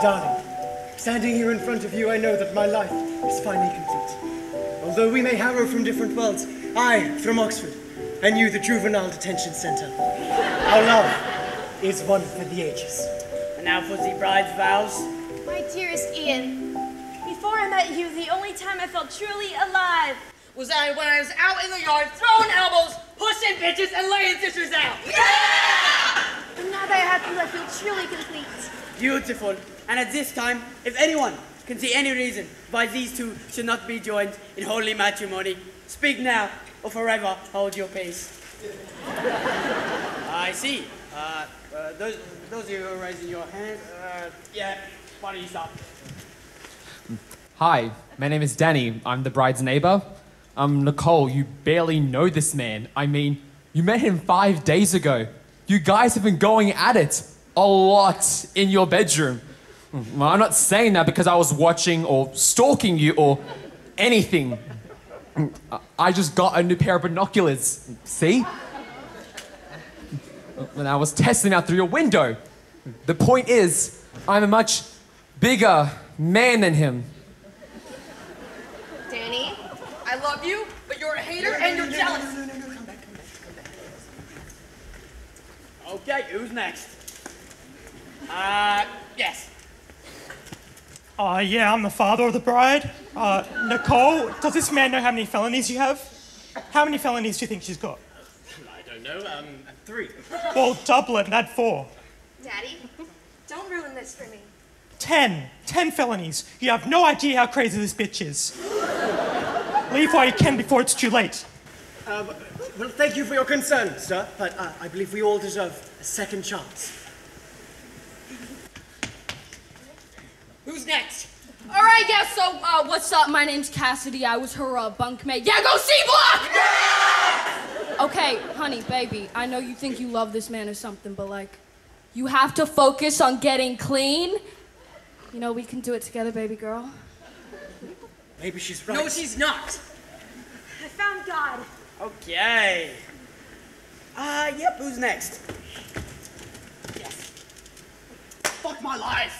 darling, standing here in front of you, I know that my life is finally complete. Although we may harrow from different worlds, I from Oxford, and you the juvenile detention center. Our love is one for the ages. And now for the bride's vows. My dearest Ian, before I met you, the only time I felt truly alive Was that when I was out in the yard throwing elbows, pushing bitches, and laying sisters out. Yeah! And now that I have you, I feel truly complete. Beautiful. And at this time, if anyone can see any reason why these two should not be joined in holy matrimony, speak now or forever hold your peace. I see. Those of you who are raising your hands, yeah, why don't you stop? Hi, my name is Danny. I'm the bride's neighbor. Nicole, you barely know this man. I mean, you met him 5 days ago. You guys have been going at it a lot in your bedroom. Well, I'm not saying that because I was watching or stalking you or anything. I just got a new pair of binoculars. See? And I was testing out through your window. The point is, I'm a much bigger man than him. Danny? I love you, but you're a hater and you're jealous. No, come back. Okay, who's next? Yes. Yeah, I'm the father of the bride. Nicole, does this man know how many felonies you have? How many felonies do you think she's got? I don't know, 3. Well, double it and add 4. Daddy, don't ruin this for me. 10. 10 felonies. You have no idea how crazy this bitch is. Leave while you can before it's too late. Well, thank you for your concern, sir, but I believe we all deserve a second chance. Who's next? All right, yeah, so, what's up? My name's Cassidy. I was her, bunkmate. Yeah, go C-Block! Yeah! Okay, honey, baby, I know you think you love this man or something, but, like, you have to focus on getting clean. You know, we can do it together, baby girl. Maybe she's right. No, she's not. I found God. Okay. Yep, who's next? Yes. Fuck my life.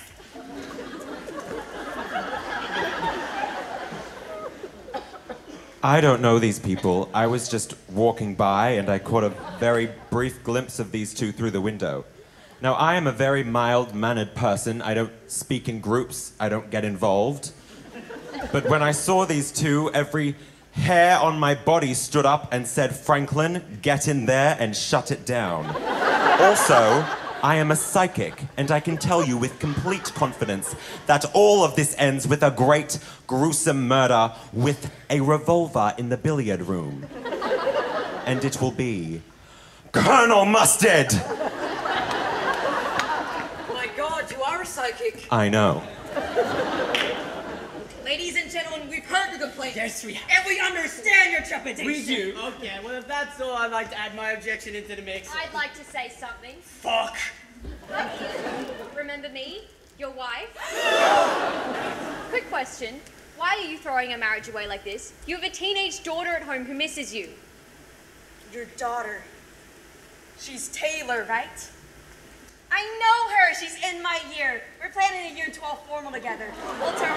I don't know these people. I was just walking by and I caught a very brief glimpse of these two through the window. Now, I am a very mild-mannered person. I don't speak in groups. I don't get involved. But when I saw these two, every hair on my body stood up and said, "Franklin, get in there and shut it down." Also, I am a psychic, and I can tell you with complete confidence that all of this ends with a great, gruesome murder with a revolver in the billiard room. And it will be Colonel Mustard! My God, you are a psychic. I know. Ladies and gentlemen, we've heard the complaint. Yes, we have. And we understand your trepidation. We do. Okay, well, if that's all, I'd like to add my objection into the mix. I'd like to say something. Fuck. Remember me? Your wife? Quick question. Why are you throwing a marriage away like this? You have a teenage daughter at home who misses you. Your daughter. She's Taylor, right? I know her. She's in my year. We're planning a year 12 formal together. We'll turn